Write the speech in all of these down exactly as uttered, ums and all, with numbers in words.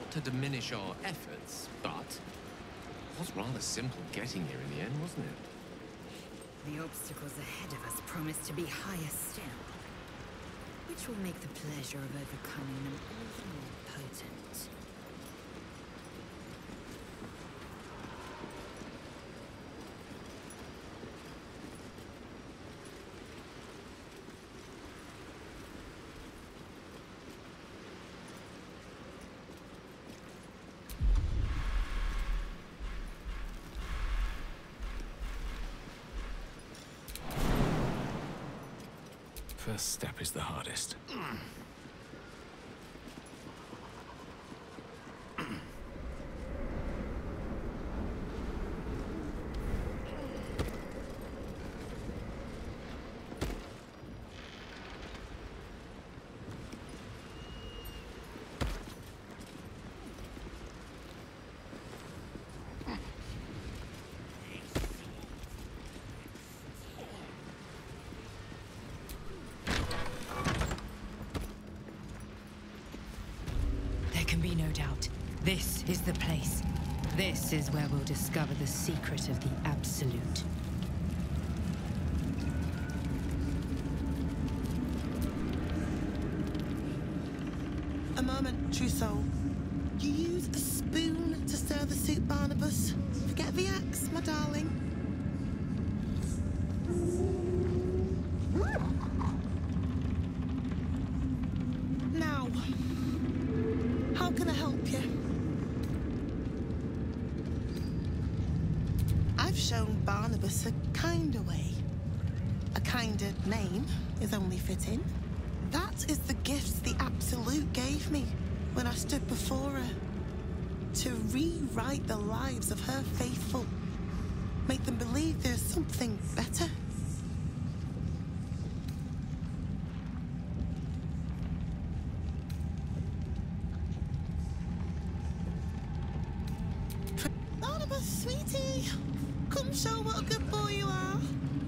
not to diminish our efforts, but it was rather simple getting here in the end, wasn't it? The obstacles ahead of us promise to be higher still, which will make the pleasure of overcoming them all the more potent. First step is the hardest. Can be no doubt. This is the place. This is where we'll discover the secret of the Absolute. A moment, true soul. You use a spoon to stir the soup, Barnabas. Forget the axe, my darling. Now, how can I help you? I've shown Barnabas a kinder way. A kinder name is only fitting. That is the gift the Absolute gave me when I stood before her. To rewrite the lives of her faithful. Make them believe there's something better. Barnabas, sweetie, come show what a good boy you are.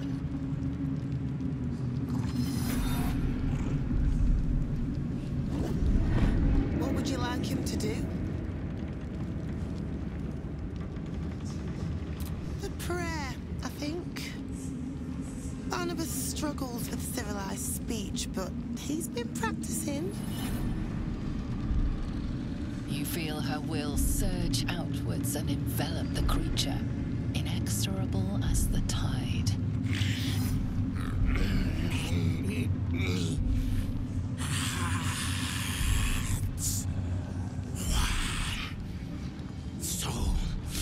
What would you like him to do? A prayer, I think. Barnabas struggles with civilized speech, but he's been practicing. You feel her will surge outwards and envelop the creature, inexorable as the tide. Soul.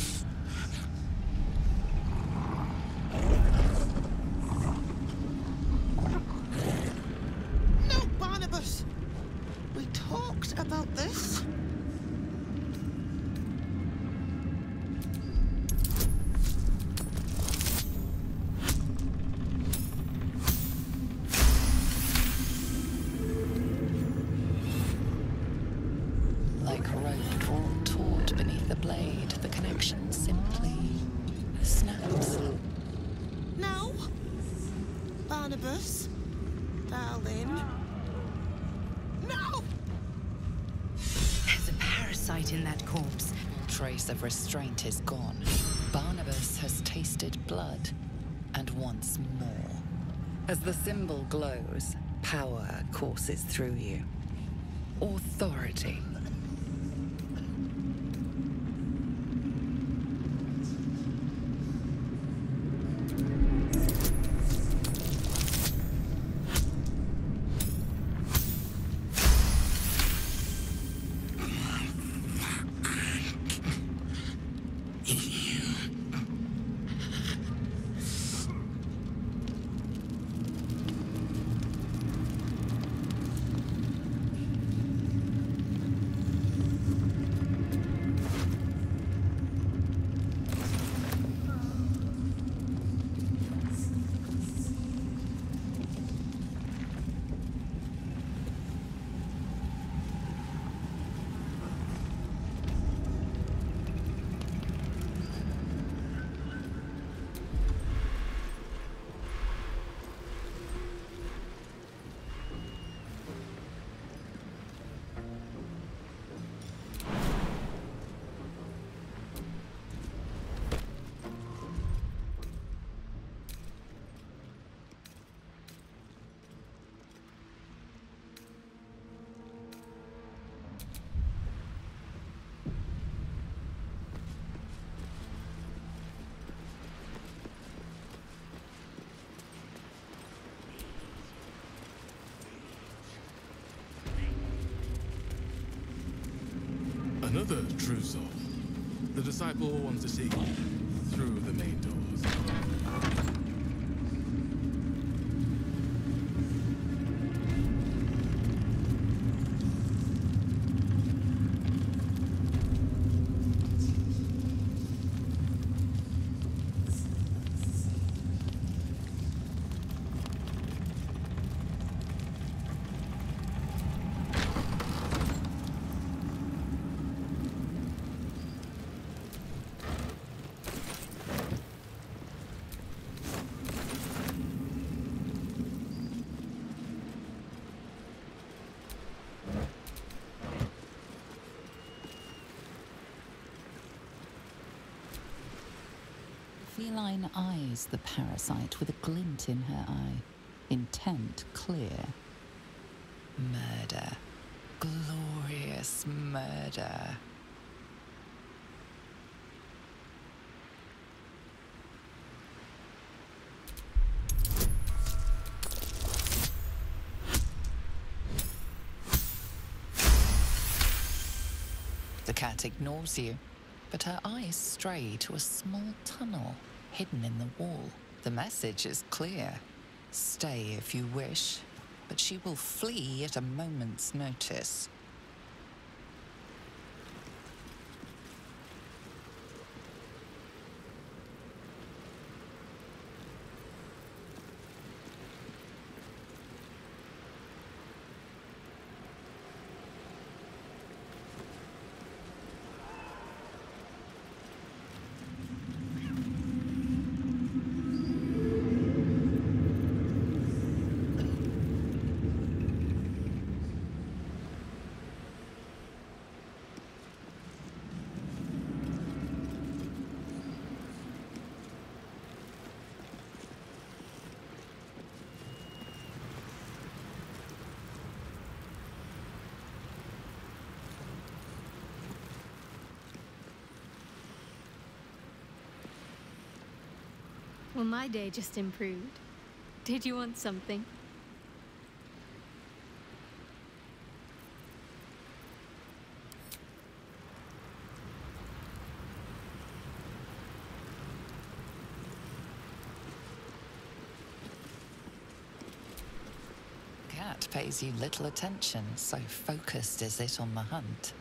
No, Barnabas! We talked about this. Like rope drawn taut beneath the blade, the connection simply snaps. No? Barnabas? Darling? No! There's a parasite in that corpse. Trace of restraint is gone. Barnabas has tasted blood, and wants more. As the symbol glows, power courses through you. Authority. Another true soul. The disciple wants to see you through the main doors. Feline eyes the parasite with a glint in her eye, intent clear. Murder. Glorious murder. The cat ignores you, but her eyes stray to a small tunnel hidden in the wall. The message is clear. Stay if you wish, but she will flee at a moment's notice. Well, my day just improved. Did you want something? Cat pays you little attention, so focused is it on the hunt.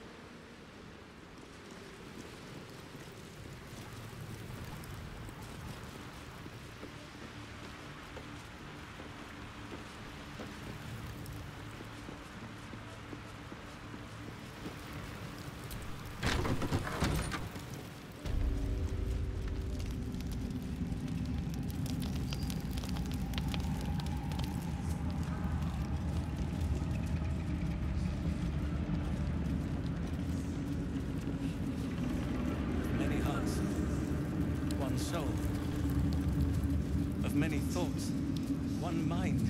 Soul. Of many thoughts, one mind.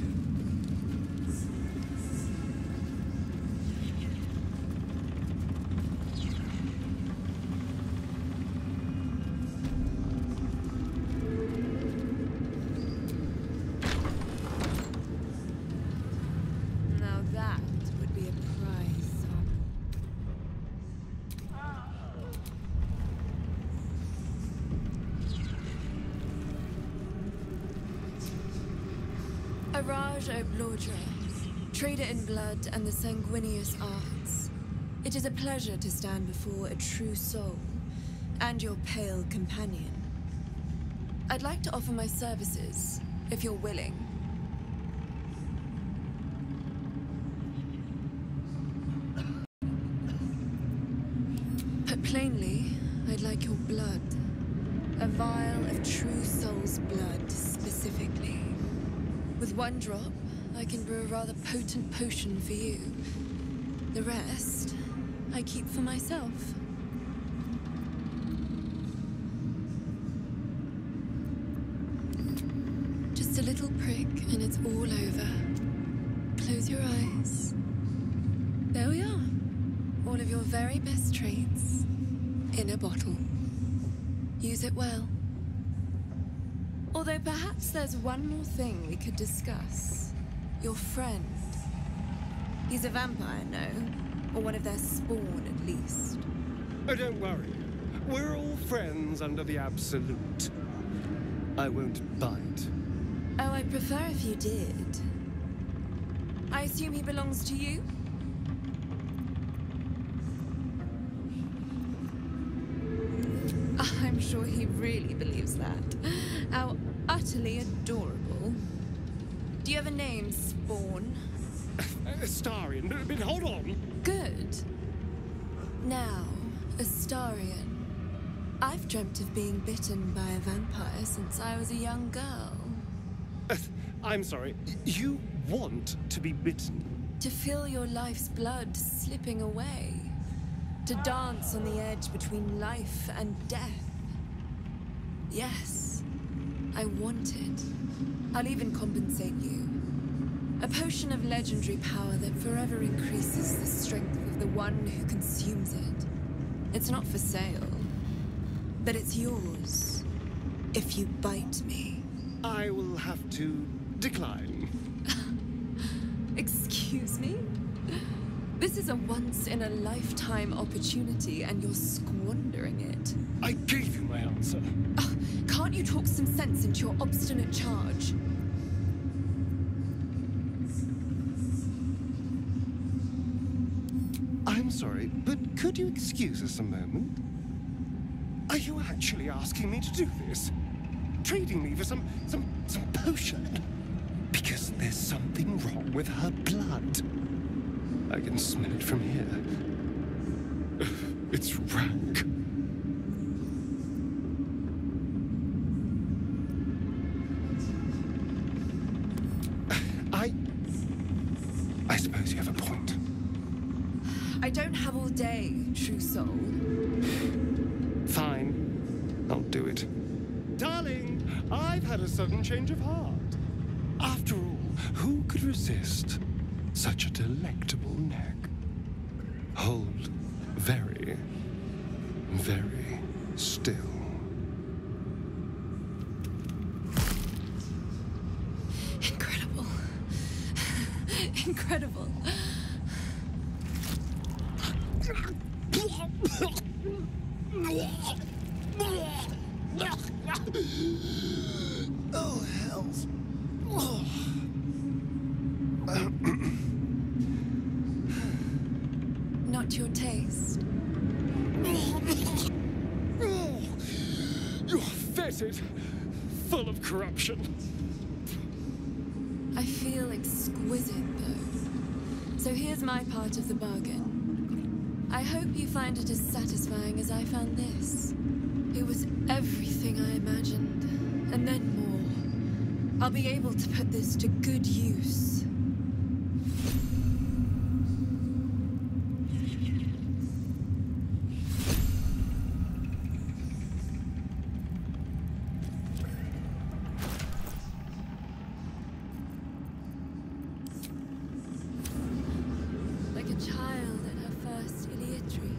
Now that would be a prize sample. Araj Oblodra, trader in blood and the sanguineous arts. It is a pleasure to stand before a true soul and your pale companion. I'd like to offer my services, if you're willing. Put plainly, I'd like your blood. A vial of true soul's blood, specifically. With one drop, I can brew a rather potent potion for you. The rest, I keep for myself. Just a little prick and it's all over. Close your eyes. There we are. All of your very best traits in a bottle. Use it well. Although perhaps there's one more thing we could discuss. Your friend. He's a vampire, no? Or one of their spawn, at least. Oh, don't worry. We're all friends under the Absolute. I won't bite. Oh, I'd prefer if you did. I assume he belongs to you? I'm sure he really believes that. How utterly adorable. Do you have a name, Spawn? Astarion, but, but hold on. Good. Now, Astarion. I've dreamt of being bitten by a vampire since I was a young girl. Uh, I'm sorry. You want to be bitten? To feel your life's blood slipping away. To dance on the edge between life and death. Yes, I want it. I'll even compensate you. A potion of legendary power that forever increases the strength of the one who consumes it. It's not for sale, but it's yours if you bite me. I will have to decline. Excuse me? This is a once-in-a-lifetime opportunity, and you're squandering it. I gave you my answer. Oh, can't you talk some sense into your obstinate charge? I'm sorry, but could you excuse us a moment? Are you actually asking me to do this? Trading me for some, some, some potion? Because there's something wrong with her blood. I can smell it from here. It's rank. I... I suppose you have a point. I don't have all day, true soul. Fine. I'll do it. Darling, I've had a sudden change of heart. After all, who could resist such a delectable neck? Hold very, very still. Incredible. Incredible. Oh, hells. Not your taste. You're fetid, full of corruption. I feel exquisite, though. So here's my part of the bargain. I hope you find it as satisfying as I found this. It was everything I imagined, and then more. I'll be able to put this to good use. Like a child at her first Ilietri.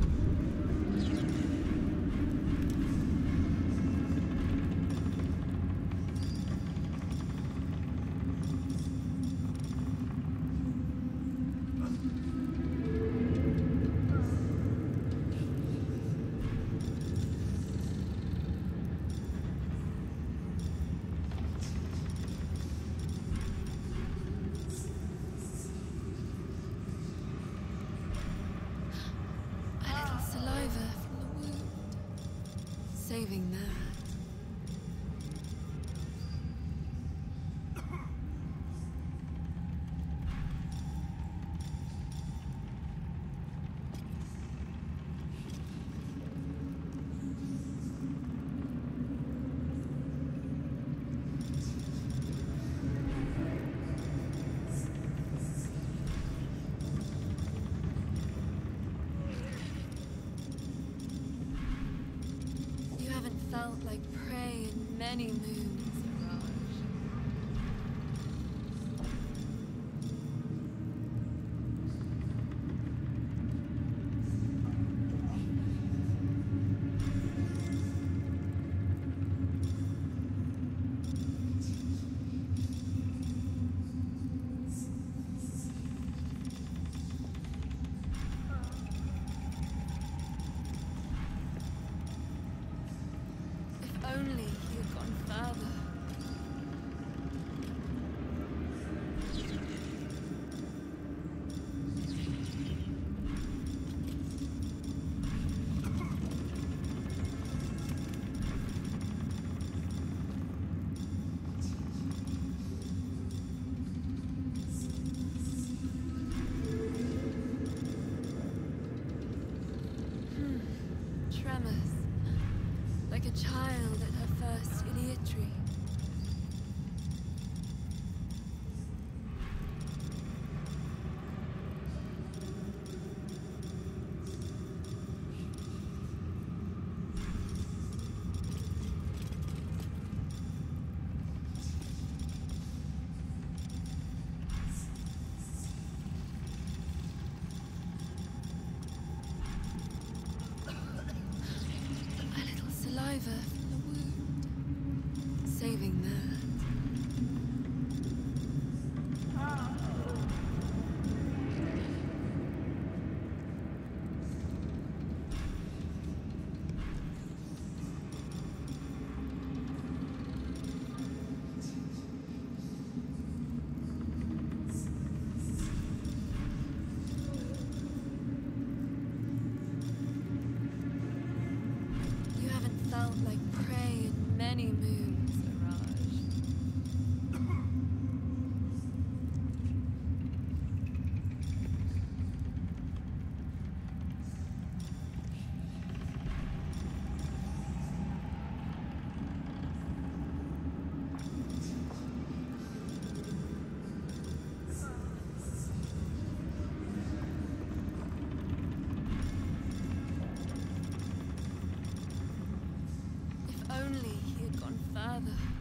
A little saliva from the wound. Saving that. You haven't felt like prey in many moons, Raj. only he had gone further. Tremors, like a child at her first idiotry. Saliva from the wound. Saving that. Felt like prey in many moons, Iraj. Only he had gone further.